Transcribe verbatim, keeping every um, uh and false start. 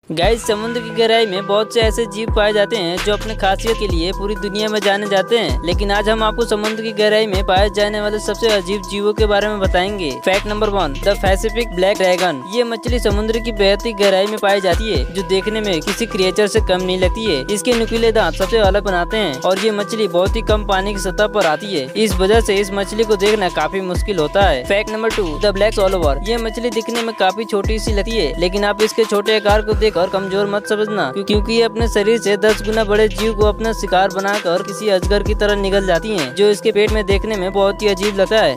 Guys, समुद्र की गहराई में बहुत से ऐसे जीव पाए जाते हैं जो अपने खासियत के लिए पूरी दुनिया में जाने जाते हैं। लेकिन आज हम आपको समुद्र की गहराई में पाए जाने वाले सबसे अजीब जीवों के बारे में बताएंगे। Fact number one, the Pacific black dragon. ये मछली समुद्र की बेहद ही गहराई में पाई जाती है, जो देखने में किसी क्रिएचर से कम नहीं लगती है। इसके नुकीले दांत सबसे अलग बनाते हैं और ये मछली बहुत ही कम पानी की सतह पर आती है। इस वजह से इस मछली को देखना काफी मुश्किल होता है। Fact number two, the black swallower. ये मछली दिखने में काफी छोटी सी लगती है, लेकिन आप इसके छोटे आकार को देखकर कमजोर मत समझना, क्योंकि ये अपने शरीर से दस गुना बड़े जीव को अपना शिकार बनाकर किसी अजगर की तरह निगल जाती हैं, जो इसके पेट में देखने में बहुत ही अजीब लगता है।